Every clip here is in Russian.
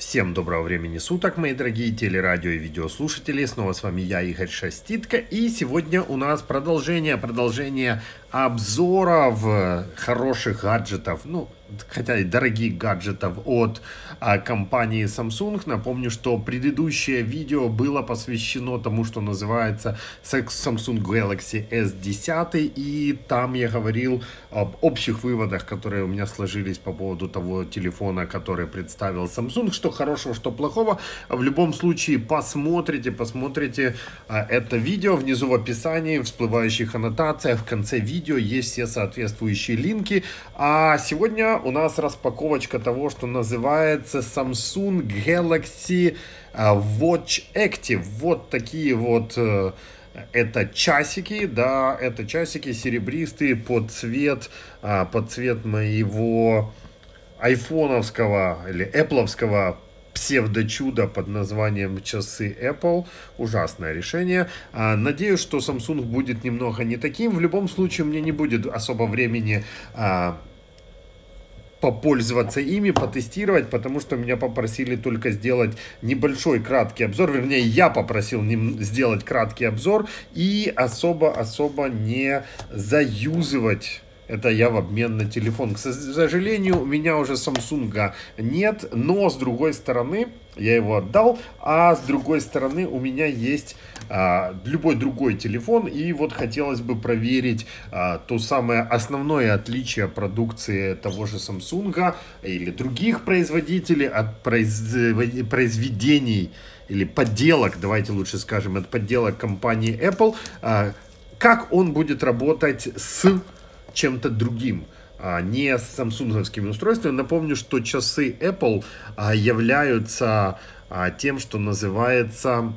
Всем доброго времени суток, мои дорогие телерадио и видеослушатели. Снова с вами я, Игорь Шаститко. И сегодня у нас продолжение обзоров хороших гаджетов, хотя и дорогих гаджетов от компании Samsung. Напомню, что предыдущее видео было посвящено тому, что называется Samsung Galaxy S10. И там я говорил об общих выводах, которые у меня сложились по поводу того телефона, который представил Samsung. Что хорошего, что плохого. В любом случае посмотрите это видео внизу в описании, в всплывающих аннотациях. В конце видео есть все соответствующие линки. А сегодня у нас распаковочка того, что называется Samsung Galaxy Watch Active. Вот такие вот это часики, да, это часики серебристые под цвет моего айфоновского или эппловского псевдо-чудо под названием часы Apple. Ужасное решение. Надеюсь, что Samsung будет немного не таким. В любом случае, у меня не будет особо времени попользоваться ими, потестировать, потому что меня попросили только сделать небольшой краткий обзор, вернее, я попросил сделать краткий обзор и особо не заюзывать. Это я в обмен на телефон. К сожалению, у меня уже Samsung нет, но с другой стороны, я его отдал, а с другой стороны у меня есть любой другой телефон, и вот хотелось бы проверить то самое основное отличие продукции того же Samsung или других производителей от произведений или подделок, давайте лучше скажем, от подделок компании Apple, как он будет работать с чем-то другим, не с самсунговскими устройствами. Напомню, что часы Apple являются тем, что называется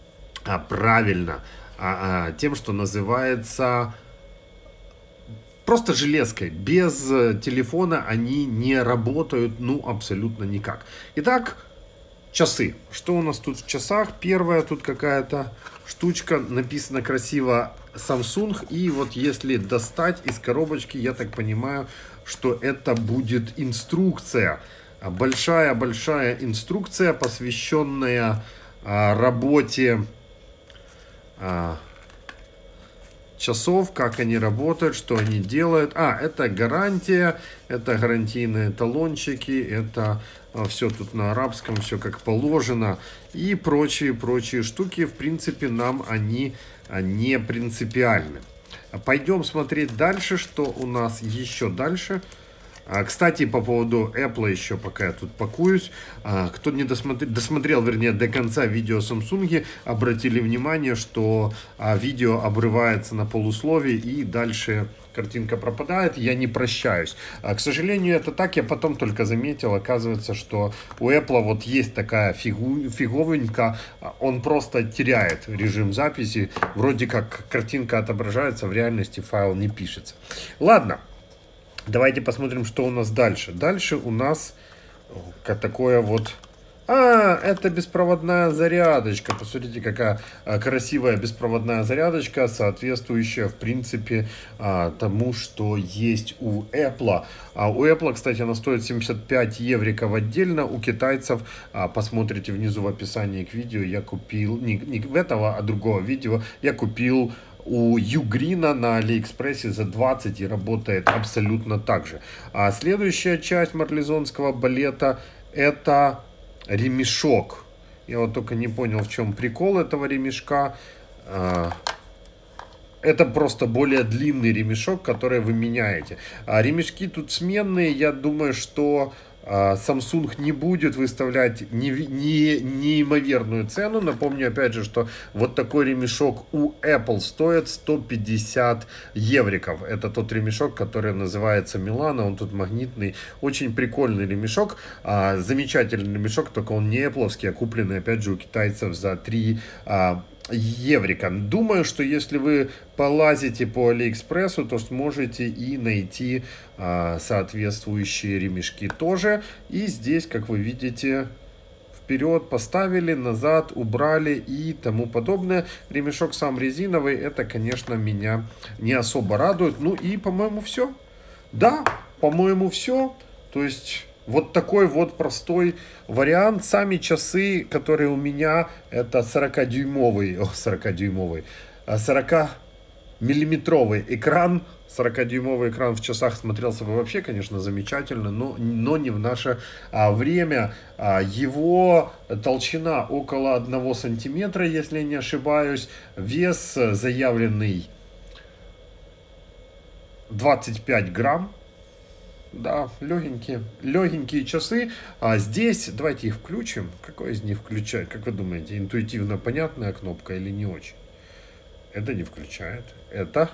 тем, что называется просто железкой. Без телефона они не работают, абсолютно никак. Итак, часы. Что у нас тут в часах? Первая тут какая-то штучка, написано красиво Samsung, и вот если достать из коробочки, я так понимаю, что это будет инструкция, большая инструкция, посвященная работе часов, как они работают, что они делают. Это гарантия, это гарантийные талончики, это все тут на арабском, все как положено и прочие штуки. В принципе, нам они не принципиальны. Пойдем смотреть дальше, что у нас еще дальше. Кстати, по поводу Apple еще, пока я тут пакуюсь, кто не досмотрел, вернее, до конца видео о Samsung, обратили внимание, что видео обрывается на полусловии и дальше картинка пропадает, я не прощаюсь. К сожалению, это так, я потом только заметил, оказывается, что у Apple вот есть такая фиговенька, он просто теряет режим записи, вроде как картинка отображается, в реальности файл не пишется. Ладно. Давайте посмотрим, что у нас дальше. Дальше у нас такое вот... это беспроводная зарядочка. Посмотрите, какая красивая беспроводная зарядочка, соответствующая, в принципе, тому, что есть у Apple. У Apple, кстати, она стоит 75 евриков отдельно. У китайцев, посмотрите внизу в описании к видео, я купил, не этого, а другого видео, я купил у Ugreen на Алиэкспрессе за 20 и работает абсолютно так же. Следующая часть марлезонского балета — это ремешок. Я вот только не понял, в чем прикол этого ремешка. Это просто более длинный ремешок, который вы меняете. Ремешки тут сменные. Я думаю, что Samsung не будет выставлять неимоверную цену. Напомню опять же, что вот такой ремешок у Apple стоит 150 евриков. Это тот ремешок, который называется Milano. Он тут магнитный. Очень прикольный ремешок. Замечательный ремешок, только он не Apple'овский, а купленный опять же у китайцев за 3 еврика. Думаю, что если вы полазите по Алиэкспрессу, то сможете и найти соответствующие ремешки тоже. И здесь, как вы видите, вперед поставили, назад убрали и тому подобное. Ремешок сам резиновый, это, конечно, меня не особо радует. И, по-моему, все. Да, по-моему, все. То есть Вот такой вот простой вариант. Сами часы, которые у меня, это 40-дюймовый, 40-дюймовый, 40-миллиметровый экран. 40-дюймовый экран в часах смотрелся бы вообще, конечно, замечательно, но не в наше время. Его толщина около 1 сантиметра, если я не ошибаюсь. Вес заявленный 25 грамм. Да, легенькие часы. А здесь, давайте их включим. Какой из них включает? Как вы думаете, интуитивно понятная кнопка или не очень? Это не включает. Это...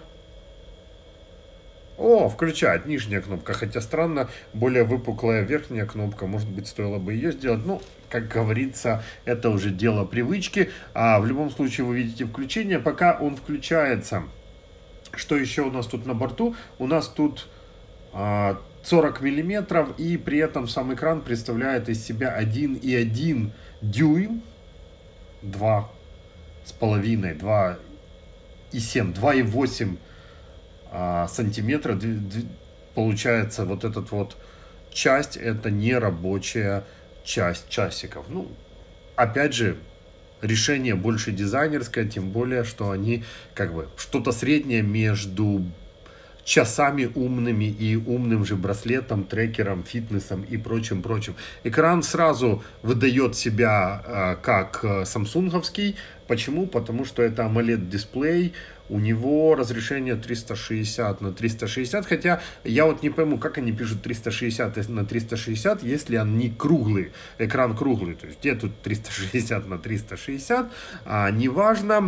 О, включает нижняя кнопка. Хотя странно, более выпуклая верхняя кнопка. Может быть, стоило бы ее сделать. Ну, как говорится, это уже дело привычки. А в любом случае вы видите включение. Пока он включается, что еще у нас тут на борту? У нас тут 40 миллиметров, и при этом сам экран представляет из себя 1,1 дюйм, 2,5, 2,7, 2,8 сантиметра. Получается, вот этот вот часть, это не рабочая часть часиков. Ну, опять же, решение больше дизайнерское, тем более, что они как бы что-то среднее между часами умными и умным же браслетом, трекером, фитнесом и прочим. Экран сразу выдает себя как самсунговский. Почему? Потому что это AMOLED дисплей. У него разрешение 360 на 360. Хотя я вот не пойму, как они пишут 360 на 360, если он не круглый. Экран круглый. То есть где тут 360 на 360? Неважно.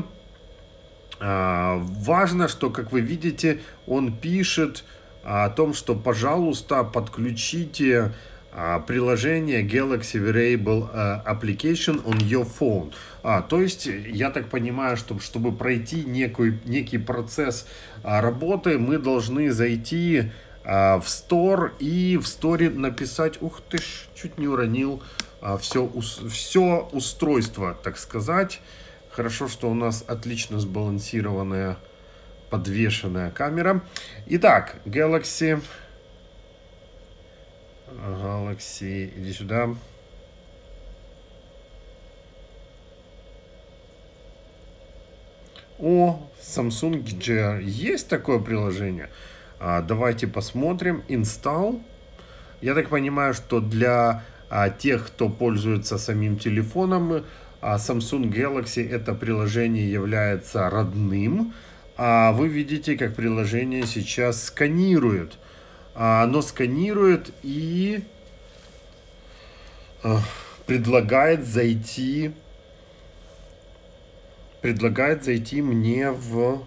Важно, что, как вы видите, он пишет о том, что, пожалуйста, подключите приложение Galaxy Wearable Application on your phone. То есть, я так понимаю, что чтобы пройти некий процесс работы, мы должны зайти в Store и в Store написать, ух ты ж, чуть не уронил все устройство, так сказать. Хорошо, что у нас отлично сбалансированная, подвешенная камера. Итак, Galaxy, иди сюда. О, Samsung Gear. Есть такое приложение? Давайте посмотрим. Install. Я так понимаю, что для тех, кто пользуется самим телефоном, Samsung Galaxy это приложение является родным. Вы видите, как приложение сейчас сканирует. Оно сканирует и предлагает зайти мне в...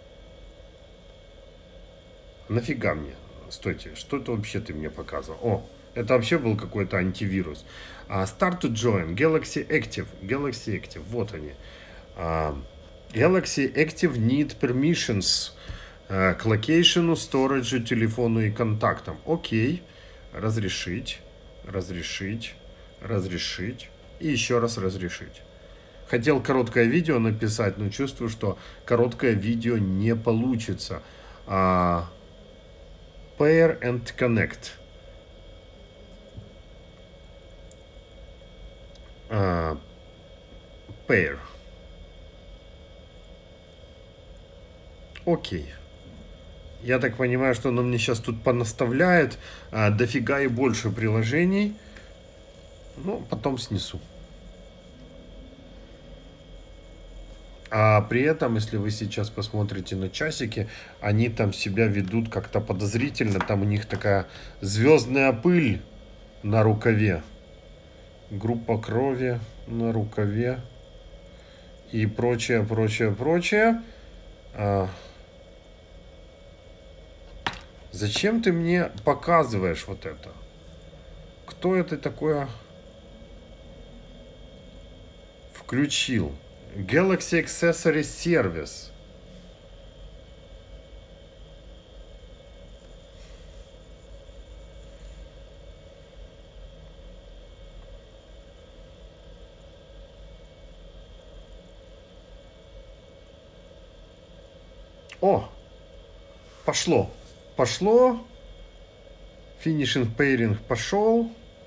Нафига мне? Стойте, что это вообще ты мне показывал? О, это вообще был какой-то антивирус. Start to join. Galaxy Active. Вот они. Galaxy Active need permissions к локейшену, сториджу, телефону и контактам. Окей. Разрешить. И еще раз разрешить. Хотел короткое видео написать, но чувствую, что короткое видео не получится. Pair and connect. Pair. Окей. Я так понимаю, что оно мне сейчас тут понаставляет дофига и больше приложений. Ну, потом снесу. А при этом, если вы сейчас посмотрите на часики, они там себя ведут как-то подозрительно. Там у них такая звездная пыль на рукаве. Группа крови на рукаве. И прочее. Зачем ты мне показываешь вот это? Кто это такое включил? Galaxy Accessory Service. О, пошло. Finishing pairing пошел.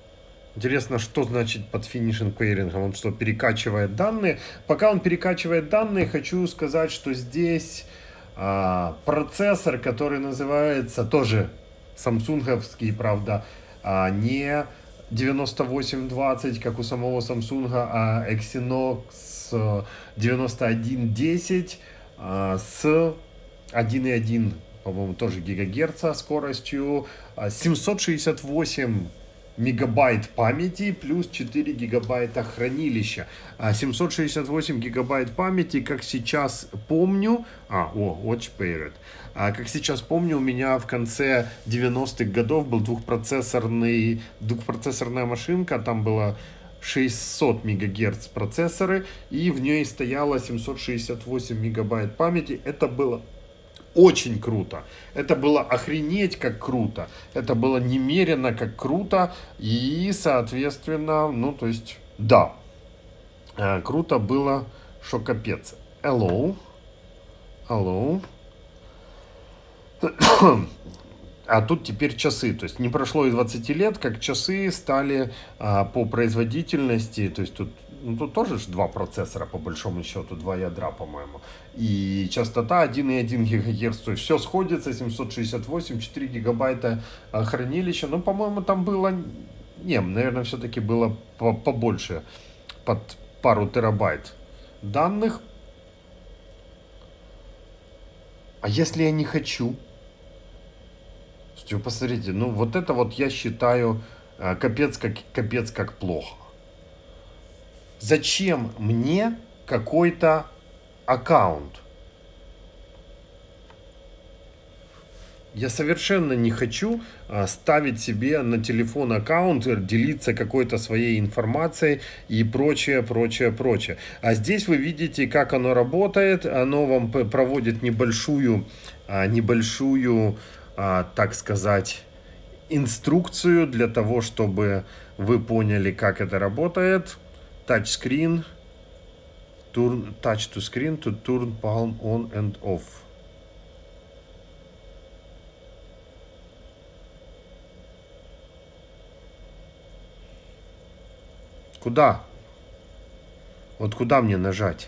Интересно, что значит под finishing pairing? Он что, перекачивает данные? Пока он перекачивает данные, хочу сказать, что здесь процессор, который называется тоже самсунговский, правда, не 9820, как у самого Samsung, а Exynos 9110 с 1,1, по-моему, тоже гигагерца скоростью, 768 мегабайт памяти плюс 4 гигабайта хранилища. 768 гигабайт памяти, как сейчас помню, Watch Paired. Как сейчас помню, у меня в конце 90-х годов был двухпроцессорная машинка, там было 600 мегагерц процессоры, и в ней стояло 768 мегабайт памяти. Это было очень круто. Это было охренеть как круто. Это было немерено как круто. И, соответственно, ну, то есть, да. Круто было, что капец. Hello. Hello. А тут теперь часы. То есть, не прошло и 20 лет, как часы стали по производительности. То есть, тут тоже ж два процессора, по большому счету, два ядра, по-моему. И частота 1,1 ГГц. То есть все сходится, 768, 4 гигабайта хранилища. Ну, по-моему, там было... Не, наверное, все-таки было побольше, под пару терабайт данных. А если я не хочу? Посмотрите, ну вот это вот я считаю капец как плохо. Зачем мне какой-то аккаунт? Я совершенно не хочу ставить себе на телефон аккаунт, делиться какой-то своей информацией и прочее. А здесь вы видите, как оно работает. Оно вам проводит небольшую, так сказать, инструкцию для того, чтобы вы поняли, как это работает. Touch to screen to turn palm on and off. Куда? Вот куда мне нажать?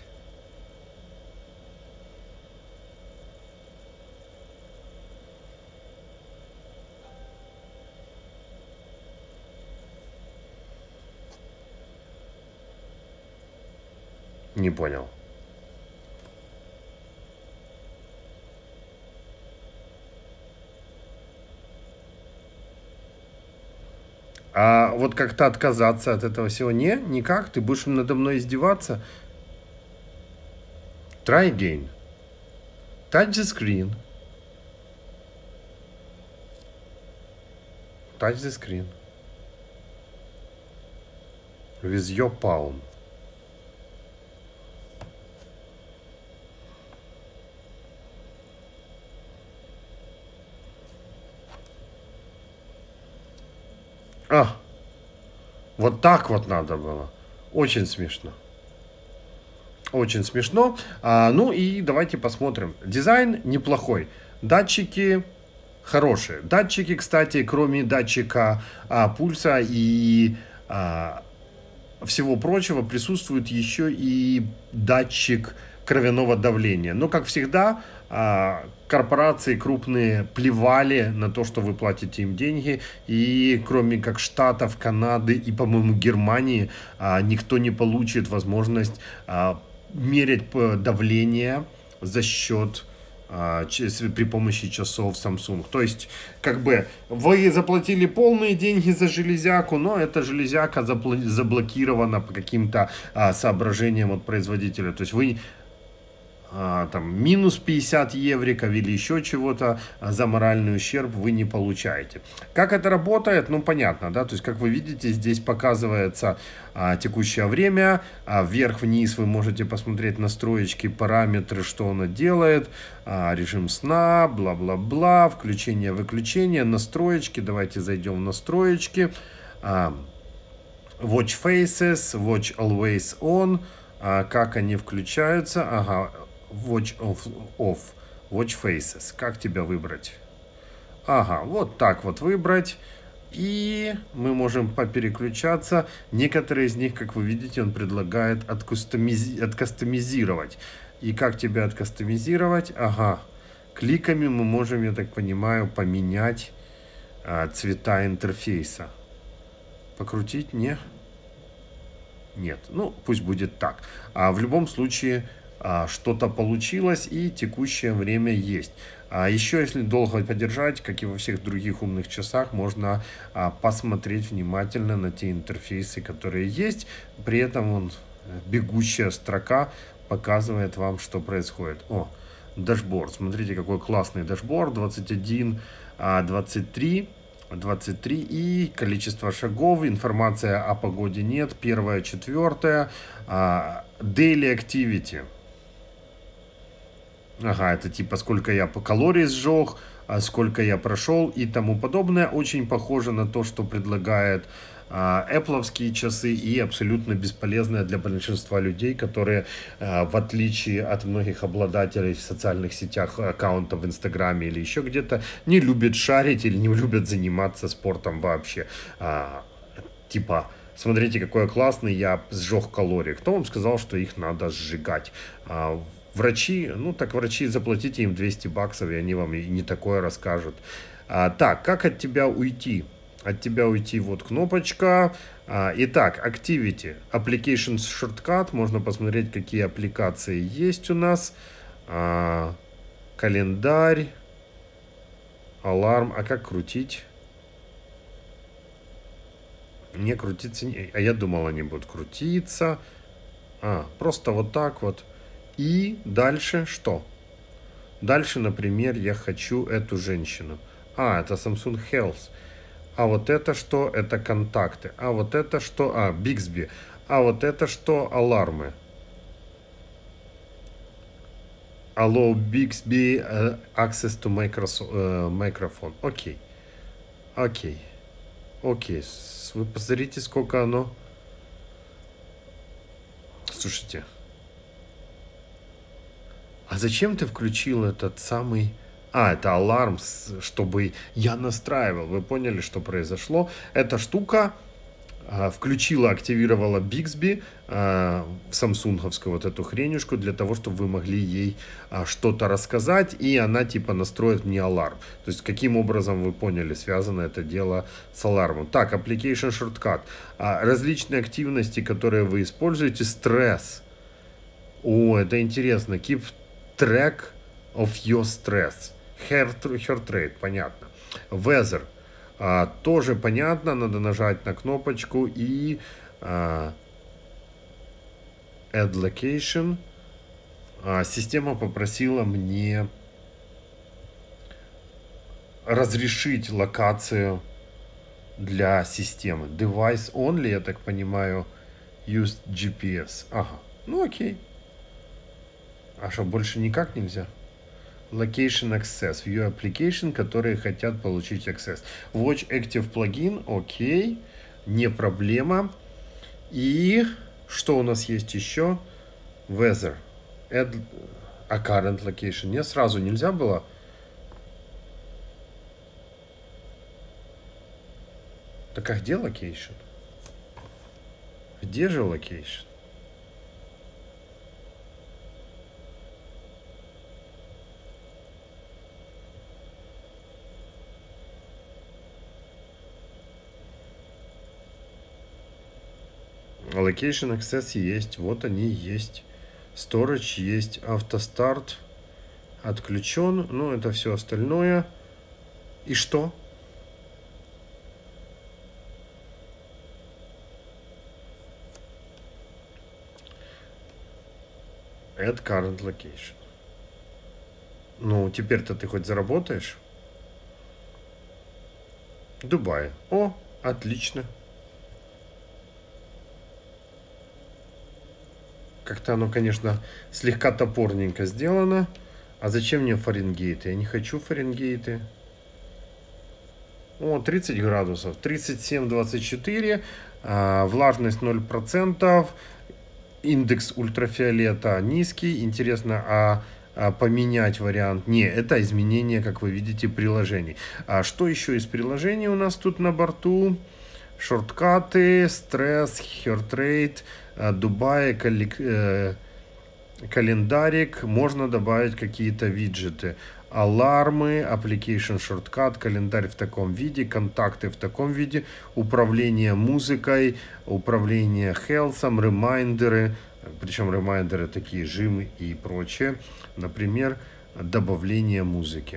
Не понял. А вот как-то отказаться от этого всего? Не, никак. Ты будешь надо мной издеваться? Try again. Touch the screen. Touch the screen. With your palm. Вот так вот надо было. Очень смешно. Очень смешно. Ну и давайте посмотрим. Дизайн неплохой. Датчики хорошие. Датчики, кстати, кроме датчика пульса и всего прочего, присутствует еще и датчик кровяного давления. Но, как всегда, корпорации крупные плевали на то, что вы платите им деньги. И кроме как Штатов, Канады и, по-моему, Германии, никто не получит возможность мерять давление за счет при помощи часов Samsung. То есть, как бы, вы заплатили полные деньги за железяку, но эта железяка заблокирована по каким-то соображениям от производителя. То есть, вы там минус 50 евриков или еще чего-то за моральный ущерб вы не получаете. Как это работает? Ну, понятно, да, то есть, как вы видите, здесь показывается текущее время, вверх-вниз вы можете посмотреть настроечки, параметры, что оно делает, режим сна, бла-бла-бла, включение-выключение, настроечки, давайте зайдем в настроечки, Watch Faces, Watch Always On, как они включаются, ага, Watch off, Watch Faces. Как тебя выбрать? Ага, вот так вот выбрать. И мы можем попереключаться. Некоторые из них, как вы видите, он предлагает откастомизировать. И как тебя откастомизировать? Ага. Кликами мы можем, я так понимаю, поменять цвета интерфейса. Покрутить? Не? Нет. Ну, пусть будет так. А в любом случае, что-то получилось и текущее время есть. А еще, если долго подержать, как и во всех других умных часах, можно посмотреть внимательно на те интерфейсы, которые есть. При этом бегущая строка показывает вам, что происходит. О, дашборд. Смотрите, какой классный дашборд. 21, 23. 23 и количество шагов, информация о погоде нет, 1, 4, daily activity. Ага, это типа сколько я по калорий сжег, сколько я прошел и тому подобное. Очень похоже на то, что предлагает Apple'овские часы и абсолютно бесполезное для большинства людей, которые, в отличие от многих обладателей в социальных сетях аккаунтов в Инстаграме или еще где-то, не любят шарить или не любят заниматься спортом вообще. Типа, смотрите, какой классный, я сжег калорий. Кто вам сказал, что их надо сжигать? Врачи, ну так врачи, заплатите им 200 баксов, и они вам и не такое расскажут. Так, как от тебя уйти? От тебя уйти, вот кнопочка. Итак, Activity, Application Shortcut. Можно посмотреть, какие аппликации есть у нас. Календарь. Аларм. А как крутить? Не крутиться. А я думал, они будут крутиться. Просто вот так вот. И дальше что? Дальше, например, я хочу эту женщину. Это Samsung Health. А вот это что? Это контакты. А вот это что? Bixby. А вот это что? Алармы. Allow Bixby access to microphone. Окей. Окей. Окей. Вы посмотрите, сколько оно. Слушайте. А зачем ты включил этот самый... это аларм, чтобы я настраивал. Вы поняли, что произошло? Эта штука включила, активировала Bixby, самсунговскую вот эту хренюшку, для того, чтобы вы могли ей что-то рассказать, и она типа настроит мне аларм. То есть, каким образом, вы поняли, связано это дело с алармом. Так, Application Shortcut. Различные активности, которые вы используете. Стресс. Это интересно. Keep track of your stress. Heart rate, понятно. Weather, тоже понятно, надо нажать на кнопочку и Add Location. Система попросила мне разрешить локацию для системы. Device only, я так понимаю, use GPS. Ну окей. Что, больше никак нельзя? Location Access. View Application, которые хотят получить Access. Watch Active Plugin. Окей. Не проблема. И что у нас есть еще? Weather. Add Current Location. Нет, сразу нельзя было? Так а где Location? Где же Location? Location Access есть, вот они есть. Storage есть, автостарт отключен, ну это все остальное. И что? Add current location. Ну, теперь-то ты хоть заработаешь? Дубай. Отлично. Как-то оно, конечно, слегка топорненько сделано. А зачем мне Фаренгейты? Я не хочу Фаренгейты. 30 градусов. 37-24. Влажность 0%. Индекс ультрафиолета низкий. Интересно, поменять вариант. Не, это изменение, как вы видите, приложений. А что еще из приложений у нас тут на борту? Шорткаты, стресс, хертрейт, Дубай, календарик. Можно добавить какие-то виджеты. Алармы, application shortcut, календарь в таком виде, контакты в таком виде, управление музыкой, управление хелсом, ремайндеры, причем ремайндеры такие, жимы и прочее. Например, добавление музыки.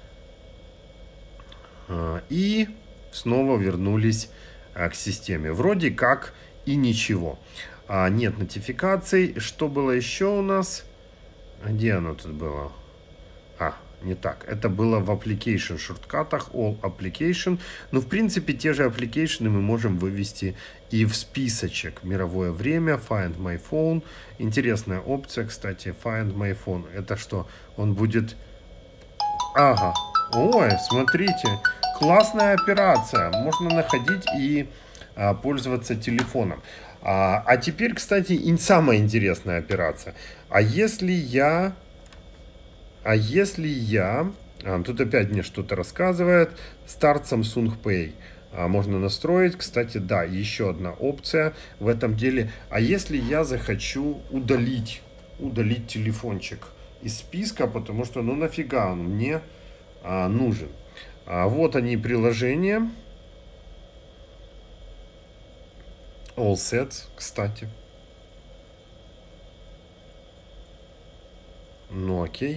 И снова вернулись к системе. Вроде как и ничего. Нет нотификаций. Что было еще у нас? Где оно тут было? Не так. Это было в application шорткатах, all application. Но в принципе те же application мы можем вывести и в списочек. Мировое время, find my phone. Интересная опция, кстати, find my phone. Это что? Он будет... Ага. Ой, смотрите. Классная операция. Можно находить и пользоваться телефоном. А теперь, кстати, самая интересная операция. Если я... Тут опять мне что-то рассказывает. Start Samsung Pay. Можно настроить. Кстати, да, еще одна опция в этом деле. А если я захочу удалить телефончик из списка, потому что, ну нафига он мне нужен. Вот они, приложения. All Sets, кстати. Ну окей.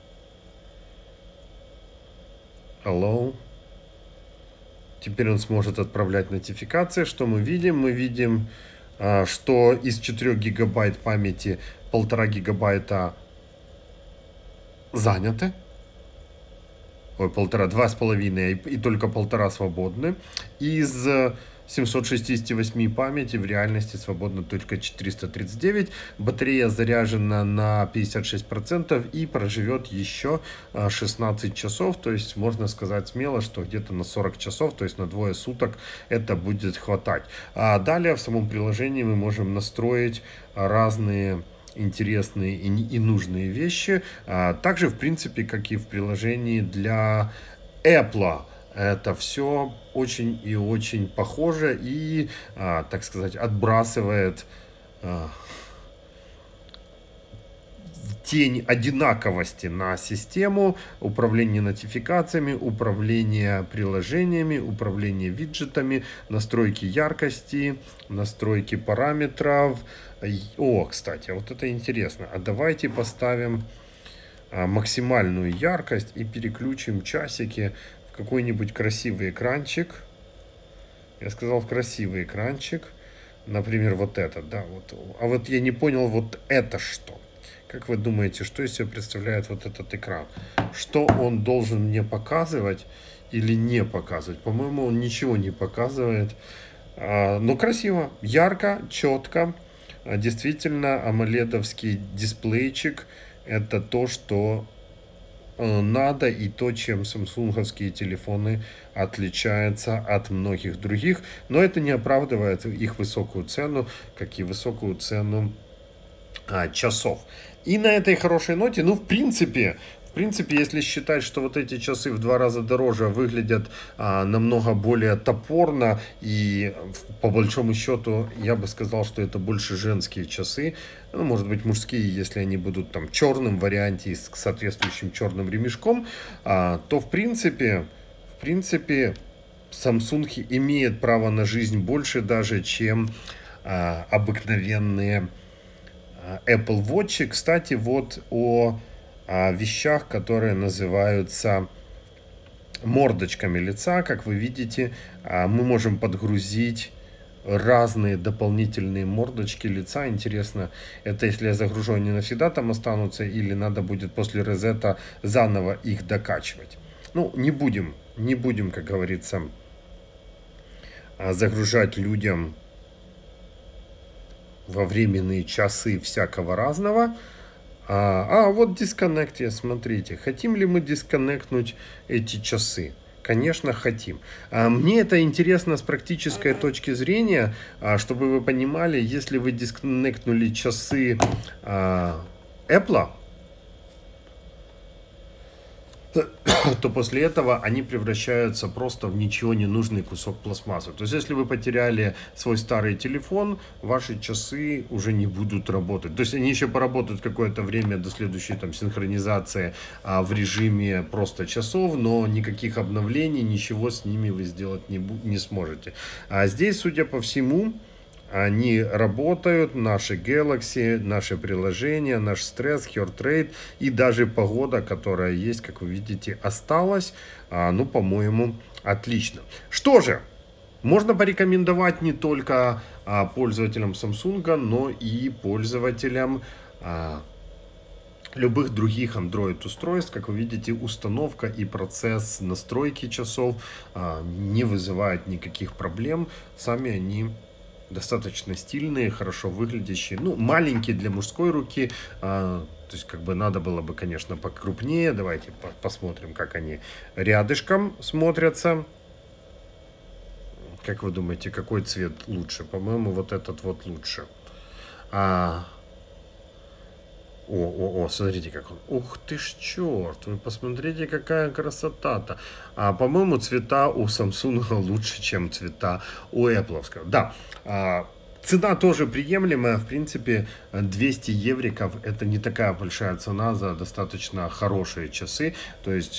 Hello. Теперь он сможет отправлять нотификации. Что мы видим? Мы видим, что из 4 гигабайт памяти 1,5 гигабайта заняты. Ой, 1,5, 2,5 и только 1,5 свободны. Из 768 памяти в реальности свободно только 439. Батарея заряжена на 56% и проживет еще 16 часов. То есть можно сказать смело, что где-то на 40 часов, то есть на двое суток это будет хватать. А далее в самом приложении мы можем настроить разные интересные и нужные вещи. Также, в принципе, как и в приложении для Apple. Это все очень и очень похоже и, так сказать, отбрасывает тень одинаковости на систему управления нотификациями, управления приложениями, управления виджетами, настройки яркости, настройки параметров. О, кстати, вот это интересно. А давайте поставим максимальную яркость и переключим часики в какой-нибудь красивый экранчик. Я сказал, в красивый экранчик. Например, вот этот, да. Вот. А вот я не понял, вот это что? Как вы думаете, что из себя представляет вот этот экран? Что он должен мне показывать или не показывать? По-моему, он ничего не показывает. Но красиво, ярко, четко. Действительно, AMOLED-овский дисплейчик – это то, что надо, и то, чем самсунговские телефоны отличаются от многих других. Но это не оправдывает их высокую цену, как и высокую цену часов. И на этой хорошей ноте, ну, в принципе, если считать, что вот эти часы в 2 раза дороже выглядят намного более топорно, и по большому счету я бы сказал, что это больше женские часы, ну, может быть мужские, если они будут там в черном варианте с соответствующим черным ремешком, то в принципе Samsung имеет право на жизнь больше даже, чем обыкновенные Apple Watch. Кстати, вот о вещах, которые называются мордочками лица. Как вы видите, мы можем подгрузить разные дополнительные мордочки лица. Интересно, это если я загружу, они навсегда там останутся, или надо будет после резета заново их докачивать. Ну, не будем, как говорится, загружать людям во временные часы всякого разного. Вот дисконнект, смотрите. Хотим ли мы дисконнектнуть эти часы? Конечно, хотим. Мне это интересно с практической точки зрения, чтобы вы понимали, если вы дисконнектнули часы Apple, то после этого они превращаются просто в ничего не нужный кусок пластмассы. То есть, если вы потеряли свой старый телефон, ваши часы уже не будут работать. То есть, они еще поработают какое-то время до следующей там синхронизации в режиме просто часов, но никаких обновлений, ничего с ними вы сделать не сможете. А здесь, судя по всему, они работают, наши Galaxy, наши приложения, наш стресс, heart rate и даже погода, которая есть, как вы видите, осталась. Ну, по-моему, отлично. Что же, можно порекомендовать не только пользователям Samsung, но и пользователям любых других Android устройств. Как вы видите, установка и процесс настройки часов не вызывает никаких проблем. Сами они достаточно стильные, хорошо выглядящие, ну, маленькие для мужской руки, то есть, как бы надо было бы, конечно, покрупнее. Давайте посмотрим, как они рядышком смотрятся. Как вы думаете, какой цвет лучше? По-моему, вот этот вот лучше. Смотрите, как он. Ух ты ж, черт, вы посмотрите, какая красота-то. По-моему, цвета у Samsung лучше, чем цвета у Apple. Да, цена тоже приемлемая. В принципе, 200 евриков — это не такая большая цена за достаточно хорошие часы. То есть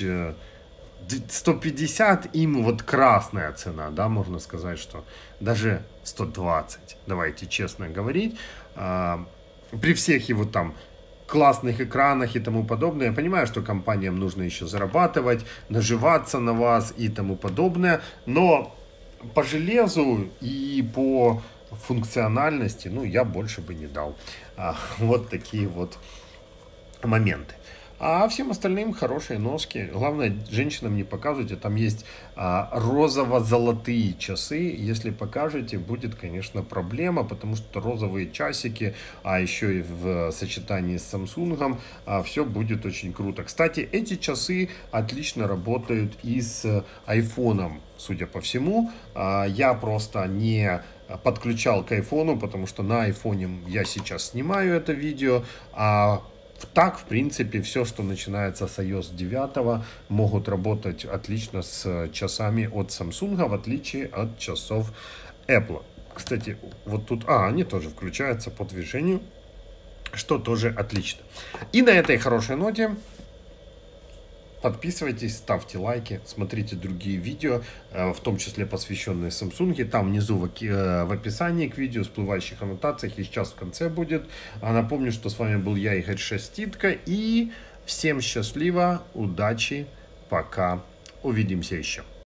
150 им вот красная цена, да, можно сказать, что даже 120, давайте честно говорить. При всех его там классных экранах и тому подобное. Я понимаю, что компаниям нужно еще зарабатывать, наживаться на вас и тому подобное, но по железу и по функциональности, ну, я больше бы не дал. Вот такие вот моменты. А всем остальным хорошие носки. Главное, женщинам не показывайте. Там есть розово-золотые часы. Если покажете, будет, конечно, проблема, потому что розовые часики, а еще и в сочетании с Samsung, все будет очень круто. Кстати, эти часы отлично работают и с айфоном, судя по всему. Я просто не подключал к айфону, потому что на айфоне я сейчас снимаю это видео, так, в принципе, все, что начинается с iOS 9, могут работать отлично с часами от Samsung, в отличие от часов Apple. Кстати, вот тут, они тоже включаются по движению, что тоже отлично. И на этой хорошей ноте подписывайтесь, ставьте лайки, смотрите другие видео, в том числе посвященные Samsung. Там внизу в описании к видео, в всплывающих аннотациях, и сейчас в конце будет. Напомню, что с вами был я, Игорь Шаститко, и всем счастливо, удачи, пока, увидимся еще.